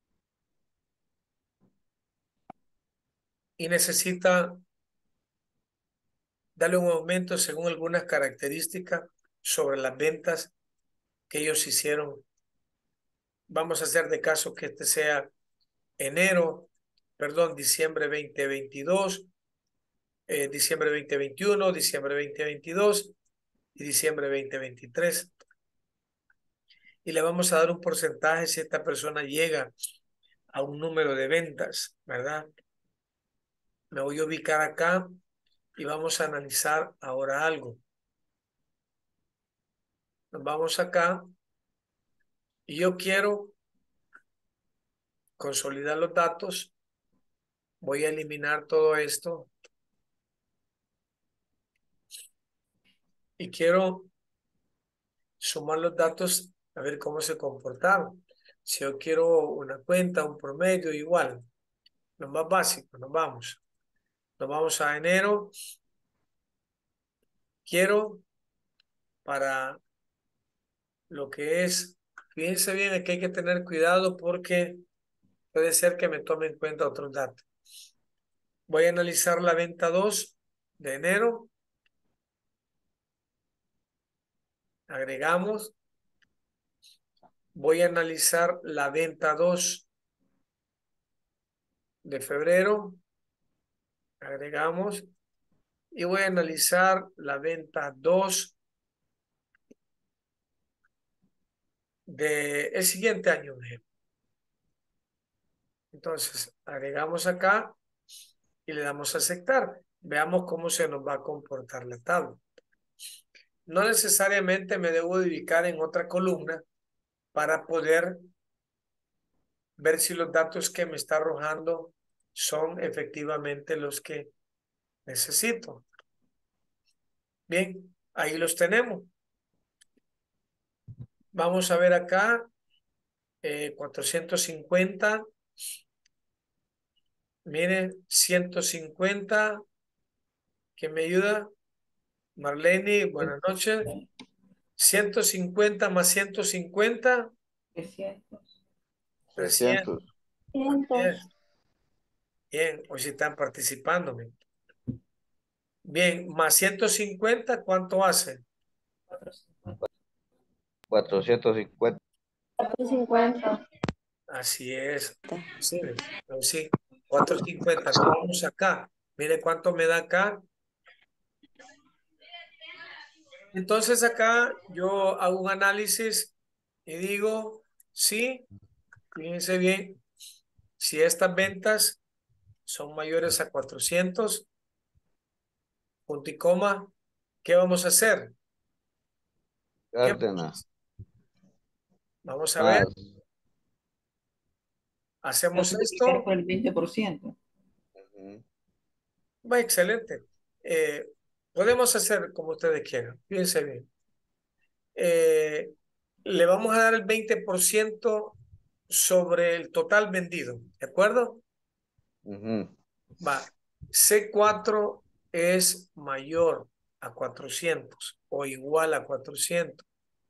y necesita darle un aumento según algunas características sobre las ventas que ellos hicieron. Vamos a hacer de caso que este sea enero, perdón, diciembre veinte veintidós, eh, diciembre veinte veintiuno, diciembre veinte veintidós y diciembre veinte veintitrés. Y le vamos a dar un porcentaje si esta persona llega a un número de ventas, ¿verdad? Me voy a ubicar acá y vamos a analizar ahora algo. Nos vamos acá y yo quiero consolidar los datos. Voy a eliminar todo esto y quiero sumar los datos a ver cómo se comportaron. Si yo quiero una cuenta, un promedio, igual. Lo más básico, nos vamos. Nos vamos a enero. Quiero para lo que es, fíjense bien, aquí hay que tener cuidado porque puede ser que me tome en cuenta otros datos. Voy a analizar la venta dos de enero. Agregamos. Voy a analizar la venta dos de febrero. Agregamos. Y voy a analizar la venta dos de el siguiente año. Entonces, agregamos acá y le damos a aceptar. Veamos cómo se nos va a comportar la tabla. No necesariamente me debo ubicar en otra columna para poder ver si los datos que me está arrojando son efectivamente los que necesito. Bien, ahí los tenemos. Vamos a ver acá, eh, cuatrocientos cincuenta. Mire, ciento cincuenta. ¿Quién me ayuda? Marlene, buenas noches. ciento cincuenta más ciento cincuenta. trescientos. trescientos. trescientos. Bien, bien, hoy sí están participando. Bien, más ciento cincuenta, ¿cuánto hace? cuatrocientos cincuenta. cincuenta. Así es. Sí, pues sí, cuatrocientos cincuenta. Nos vamos acá. Mire cuánto me da acá. Entonces acá yo hago un análisis y digo, sí, fíjense bien, si estas ventas son mayores a cuatrocientos, punto y coma, ¿qué vamos a hacer? ¿Qué Cárdenas. vamos a ver? Más. Hacemos Multiplicar esto. por el veinte por ciento. Ujú. Va, excelente. Eh, podemos hacer como ustedes quieran. Fíjense bien. Eh, le vamos a dar el veinte por ciento sobre el total vendido. ¿De acuerdo? Ujú. Va. C cuatro es mayor a cuatrocientos o igual a cuatrocientos.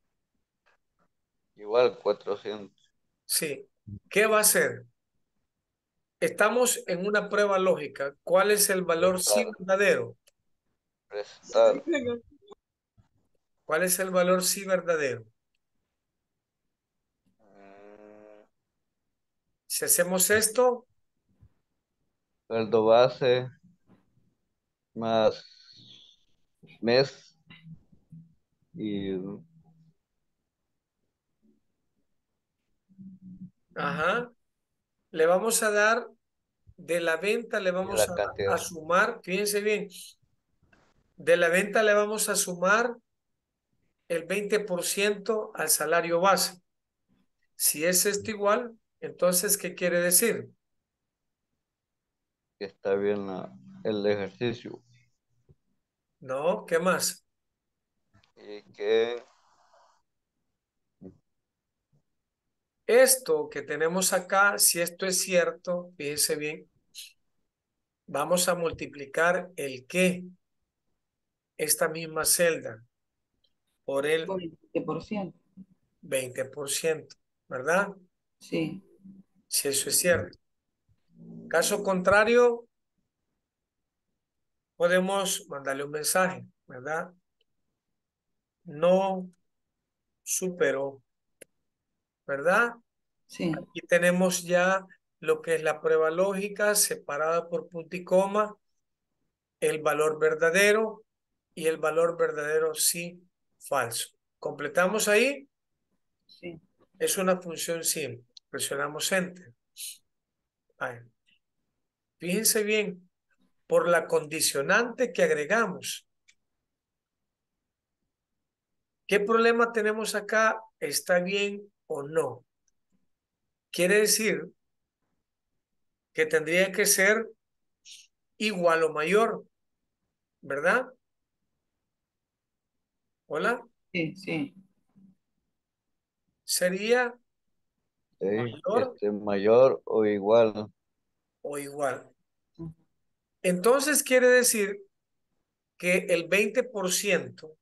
Igual cuatrocientos. Sí. ¿Qué va a hacer? Estamos en una prueba lógica. ¿Cuál es el valor sí Prestar. verdadero? Prestar. ¿Cuál es el valor sí verdadero? Mm, Si hacemos esto, Sueldo base más mes y ajá, le vamos a dar de la venta, le y vamos la a, a cantidad sumar, fíjense bien, de la venta le vamos a sumar el veinte por ciento al salario base. Si es esto igual, entonces, ¿qué quiere decir? que está bien la- el ejercicio No, ¿qué más? y que Esto que tenemos acá, si esto es cierto, fíjense bien, vamos a multiplicar el qué. esta misma celda por el Por el veinte por ciento. veinte por ciento, ¿verdad? Sí, Si eso es cierto. Caso contrario, podemos mandarle un mensaje, ¿verdad? No superó, ¿verdad? sí, Aquí tenemos ya lo que es la prueba lógica separada por punto y coma, el valor verdadero y el valor verdadero sí, falso. Completamos ahí. sí. Es una función simple. Presionamos Enter. Ahí. Fíjense bien, por la condicionante que agregamos. ¿Qué problema tenemos acá? ¿Está bien o no? Quiere decir que tendría que ser igual o mayor, ¿verdad? ¿Hola? Sí, sí, Sería Sí, mayor este, mayor o igual. o igual. ujú, Entonces quiere decir que el veinte por ciento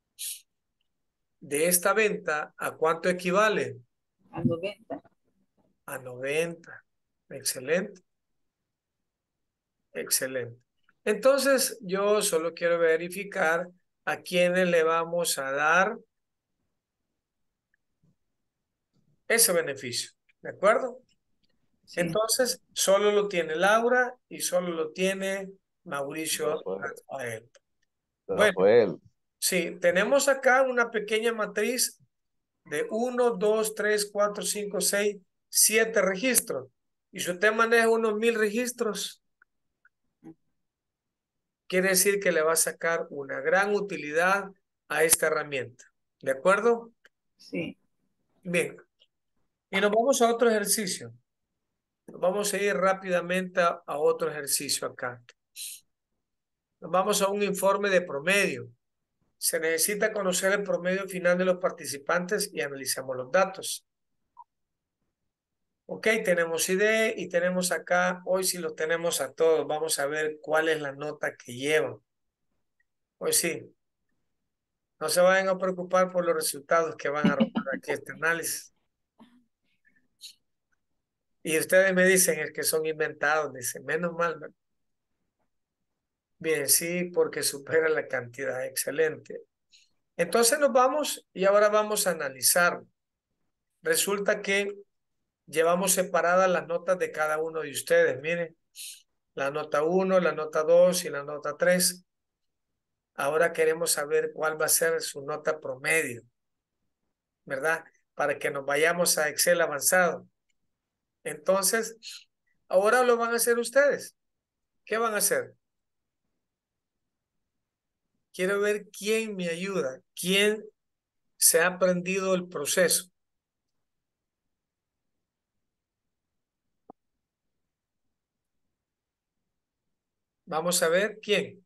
de esta venta, ¿a cuánto equivale? a noventa. A noventa. Excelente, excelente. Entonces yo solo quiero verificar a quiénes le vamos a dar ese beneficio, ¿de acuerdo? Sí, Entonces, solo lo tiene Laura y solo lo tiene Mauricio Rafael. Rafael. Bueno, Rafael. sí, tenemos acá una pequeña matriz de uno, dos, tres, cuatro, cinco, seis, siete registros. Y si usted maneja unos mil registros, quiere decir que le va a sacar una gran utilidad a esta herramienta. ¿De acuerdo? sí, Bien. Y nos vamos a otro ejercicio. Nos vamos a ir rápidamente a, a otro ejercicio acá. Nos vamos a un informe de promedio. Se necesita conocer el promedio final de los participantes y analizamos los datos. Ok, tenemos I D y tenemos acá, hoy sí los tenemos a todos. Vamos a ver cuál es la nota que llevan. Hoy sí, no se vayan a preocupar por los resultados que van a arrojar aquí este análisis. Y ustedes me dicen es que son inventados, dicen, menos mal, ¿verdad? Bien, sí, porque supera la cantidad, excelente. Entonces nos vamos y ahora vamos a analizar. Resulta que llevamos separadas las notas de cada uno de ustedes. Miren, la nota uno, la nota dos y la nota tres. Ahora queremos saber cuál va a ser su nota promedio, ¿verdad? Para que nos vayamos a Excel avanzado. Entonces, ahora lo van a hacer ustedes. ¿Qué van a hacer? Quiero ver quién me ayuda, quién se ha aprendido el proceso. Vamos a ver quién.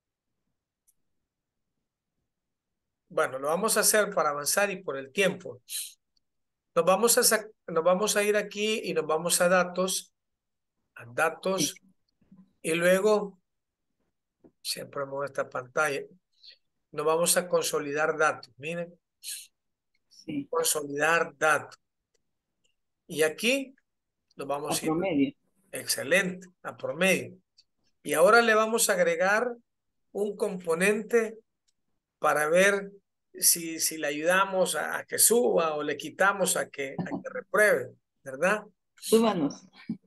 Bueno, lo vamos a hacer para avanzar y por el tiempo. Nos vamos a, sac- nos vamos a ir aquí y nos vamos a datos, a datos, y luego, siempre muevo esta pantalla, nos vamos a consolidar datos. Miren, sí, consolidar datos. Y aquí nos a vamos a ir, promedio. excelente, a promedio. Y ahora le vamos a agregar un componente para ver si, si le ayudamos a, a que suba o le quitamos a que, a que repruebe, ¿verdad? Súbanos.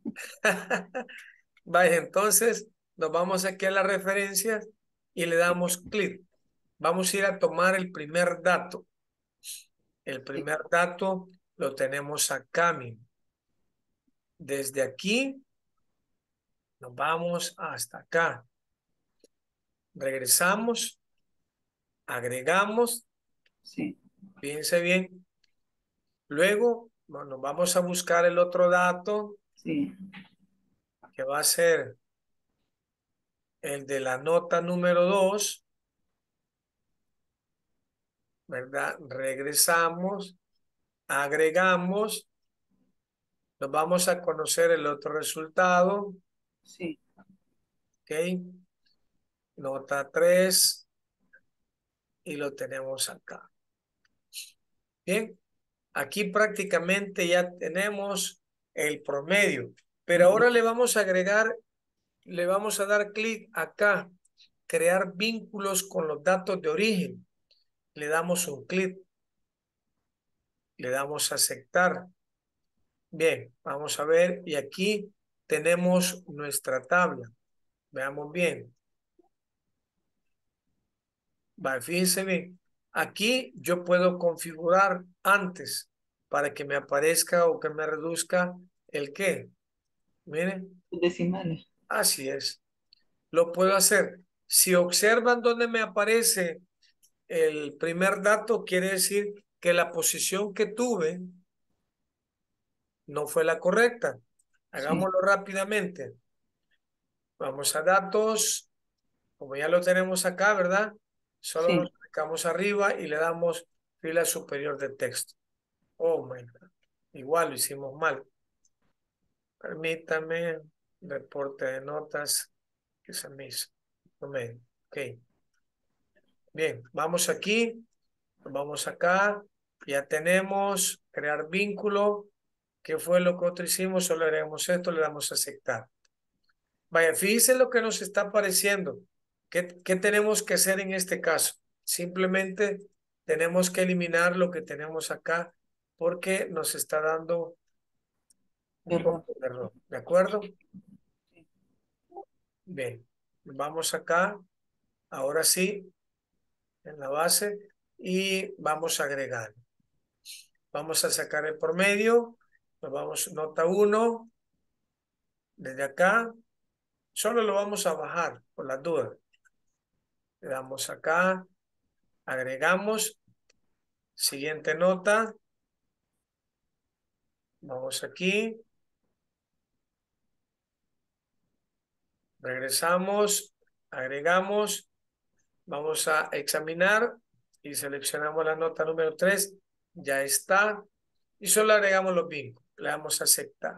Vaya, entonces nos vamos aquí a las referencias y le damos clic. Vamos a ir a tomar el primer dato. El Sí, primer dato lo tenemos acá, miren. Desde aquí nos vamos hasta acá. Regresamos, agregamos, sí, fíjense bien. Luego bueno, nos vamos a buscar el otro dato sí, que va a ser el de la nota número dos, ¿verdad? Regresamos, agregamos, nos vamos a conocer el otro resultado, sí, ¿ok? Nota tres, y lo tenemos acá. Bien, aquí prácticamente ya tenemos el promedio, pero ahora le vamos a agregar, le vamos a dar clic acá, crear vínculos con los datos de origen. Le damos un clic, le damos a aceptar. Bien, vamos a ver, y aquí tenemos nuestra tabla. Veamos bien. Vale, fíjense bien. Aquí yo puedo configurar antes para que me aparezca o que me reduzca el qué. Miren, Decimales. así es. Lo puedo hacer. Si observan donde me aparece el primer dato, quiere decir que la posición que tuve no fue la correcta. Hagámoslo Sí. rápidamente. Vamos a datos, como ya lo tenemos acá, ¿verdad? Solo nos Sí. clicamos arriba y le damos fila superior de texto. Oh, my God. Igual lo hicimos mal. Permítame, reporte de notas que se me hizo. No me- Ok. Bien, vamos aquí, vamos acá, ya tenemos crear vínculo. ¿Qué fue lo que otro hicimos? Solo haremos esto, le damos a aceptar. Vaya, fíjense lo que nos está apareciendo. ¿Qué, qué tenemos que hacer en este caso? Simplemente tenemos que eliminar lo que tenemos acá porque nos está dando un Error. poco de error. ¿De acuerdo? Bien, vamos acá. Ahora sí, en la base y vamos a agregar. Vamos a sacar el promedio. Nos vamos, nota uno. Desde acá. Solo lo vamos a bajar por las dudas. Le damos acá. Agregamos. Siguiente nota. Vamos aquí. Regresamos. Agregamos. Vamos a examinar y seleccionamos la nota número tres. Ya está. Y solo agregamos los vínculos. Le damos a aceptar.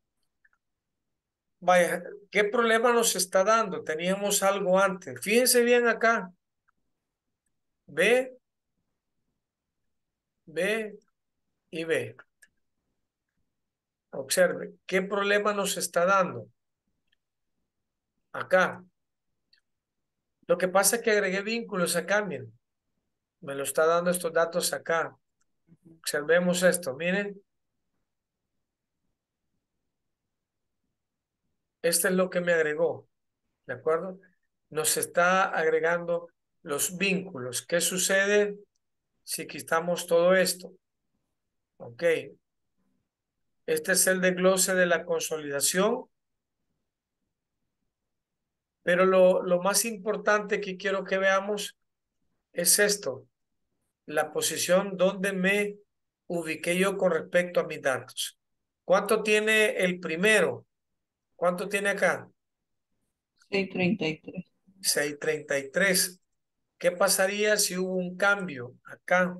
Vaya, ¿qué problema nos está dando? Teníamos algo antes. Fíjense bien acá. Ve, ve y ve. Observe, ¿qué problema nos está dando? Acá. Lo que pasa es que agregué vínculos acá, miren. Me lo está dando estos datos acá. Observemos esto, miren. Este es lo que me agregó, ¿de acuerdo? Nos está agregando los vínculos. ¿Qué sucede si quitamos todo esto? Ok. Este es el desglose de la consolidación. Pero lo, lo más importante que quiero que veamos es esto. La posición donde me ubiqué yo con respecto a mis datos. ¿Cuánto tiene el primero? ¿Cuánto tiene acá? seiscientos treinta y tres. seiscientos treinta y tres. ¿Qué pasaría si hubo un cambio acá?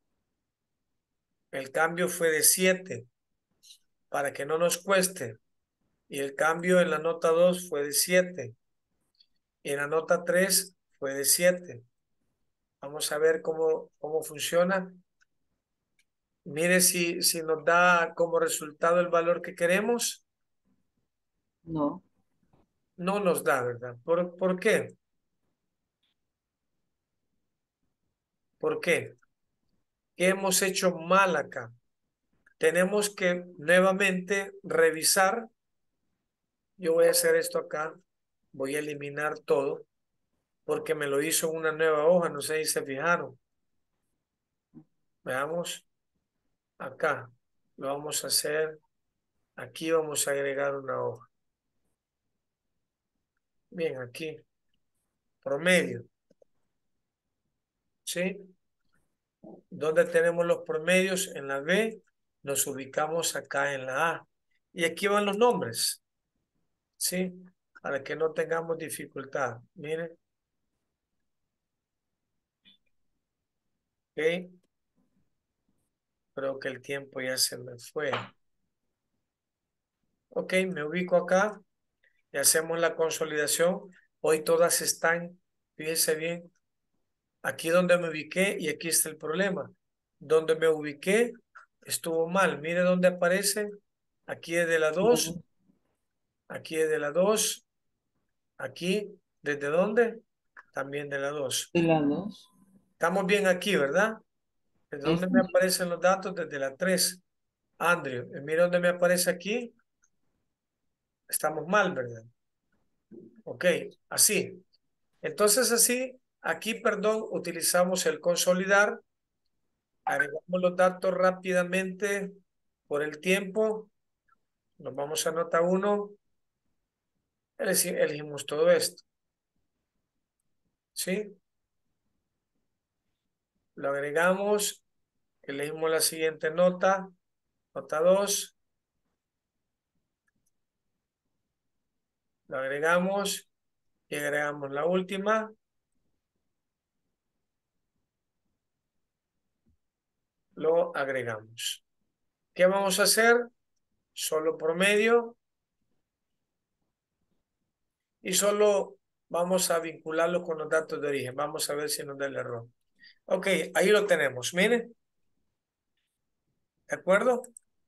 El cambio fue de siete para que no nos cueste. Y el cambio en la nota dos fue de siete. Y en la nota tres fue de siete. Vamos a ver cómo, cómo funciona. Mire si, si nos da como resultado el valor que queremos. No. No nos da, ¿verdad? ¿Por, por qué? ¿Por qué? ¿Qué hemos hecho mal acá? Tenemos que nuevamente revisar. Yo voy a hacer esto acá. Voy a eliminar todo porque me lo hizo en una nueva hoja. No sé si se fijaron. Veamos. Acá. Lo vamos a hacer. Aquí vamos a agregar una hoja. Bien, aquí. Promedio. ¿Sí? ¿Dónde tenemos los promedios? En la B, nos ubicamos acá en la A. Y aquí van los nombres, ¿sí? Para que no tengamos dificultad. Miren. Ok. Creo que el tiempo ya se me fue. Ok, me ubico acá y hacemos la consolidación. Hoy todas están, fíjense bien, Aquí donde me ubiqué y aquí está el problema. Donde me ubiqué estuvo mal. Mire dónde aparece. Aquí es de la dos. Aquí es de la dos. Aquí, ¿desde dónde? También de la dos. De la dos. Estamos bien aquí, ¿verdad? ¿Desde dónde Este. me aparecen los datos? Desde la tres. Andrew, mira dónde me aparece aquí. Estamos mal, ¿verdad? Ok, así. Entonces así, aquí, perdón, utilizamos el consolidar. Agregamos los datos rápidamente por el tiempo. Nos vamos a nota uno. Elegimos todo esto. ¿Sí? Lo agregamos. Elegimos la siguiente nota. Nota dos. Lo agregamos. Y agregamos la última. Lo agregamos. ¿Qué vamos a hacer? Solo promedio. Y solo vamos a vincularlo con los datos de origen. Vamos a ver si nos da el error. Ok, ahí lo tenemos. Miren. ¿De acuerdo?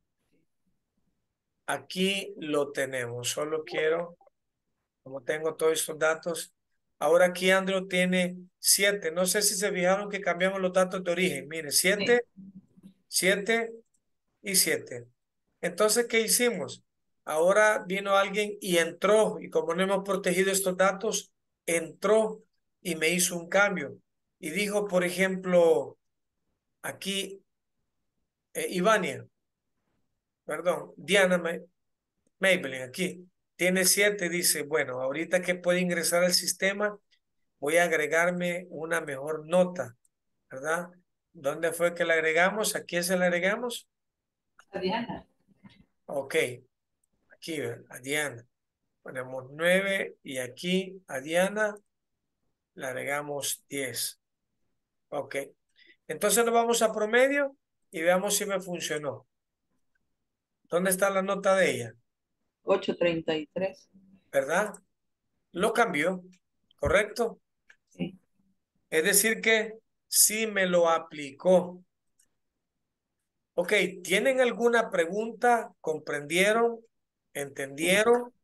Aquí lo tenemos. Solo quiero, como tengo todos estos datos. Ahora aquí Andrew tiene siete. No sé si se fijaron que cambiamos los datos de origen. Mire, siete, siete y siete. Entonces, ¿qué hicimos? Ahora vino alguien y entró. Y como no hemos protegido estos datos, entró y me hizo un cambio. Y dijo, por ejemplo, aquí, eh, Ivania, perdón, Diana Maybelline, aquí, tiene siete. Dice, bueno, ahorita que puede ingresar al sistema, voy a agregarme una mejor nota, ¿verdad? ¿Dónde fue que la agregamos? ¿A quién se la agregamos? A Diana. Ok, aquí, a Diana. Ponemos nueve y aquí a Diana le agregamos diez. Ok. Entonces nos vamos a promedio y veamos si me funcionó. ¿Dónde está la nota de ella? ocho treinta y tres. ¿Verdad? Lo cambió, ¿correcto? Sí. Es decir que sí me lo aplicó. Ok, ¿tienen alguna pregunta? ¿Comprendieron? ¿Entendieron?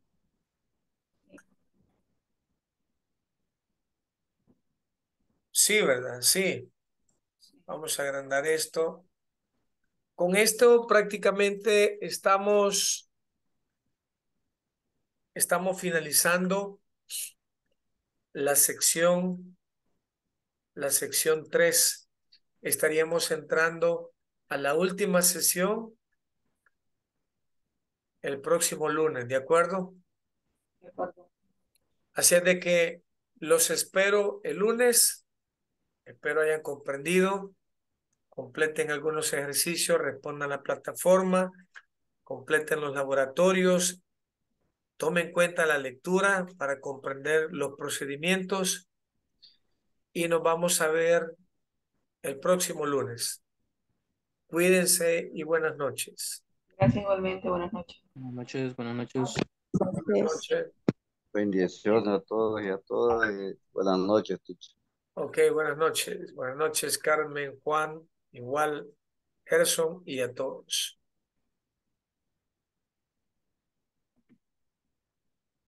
Sí, ¿verdad? Sí. Vamos a agrandar esto. Con esto prácticamente estamos, estamos finalizando la sección, la sección tres. Estaríamos entrando a la última sesión el próximo lunes, ¿de acuerdo? De acuerdo. Así es de que los espero el lunes. Espero hayan comprendido. Completen algunos ejercicios, respondan a la plataforma, completen los laboratorios, tomen en cuenta la lectura para comprender los procedimientos y nos vamos a ver el próximo lunes. Cuídense y buenas noches. Gracias igualmente. Buenas noches. Buenas noches, buenas noches. Buenas noches. Bendiciones a todos y a todas. Y buenas noches, teacher. Ok, buenas noches. Buenas noches, Carmen, Juan, igual, Gerson y a todos.